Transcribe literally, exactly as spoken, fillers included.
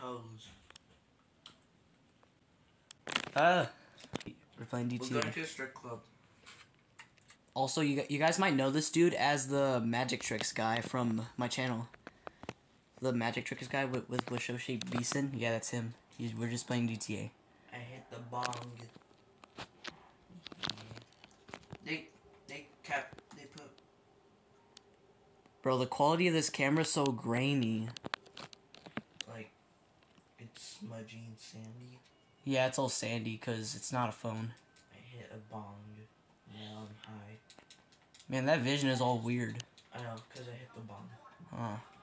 toes. Uh, we're playing D T A. We're going to a strip club. Also, you you guys might know this dude as the magic tricks guy from my channel. The magic tricks guy with with Washoshe Beeson. Yeah, that's him. He's, we're just playing D T A. I hit the bong. Yeah. They they kept they put. Bro, the quality of this camera is so grainy. Like, it's smudgy and sandy. Yeah, it's all sandy because it's not a phone. I hit a bong. Now I'm high. Man, that vision is all weird. I know, because I hit the bong. Huh.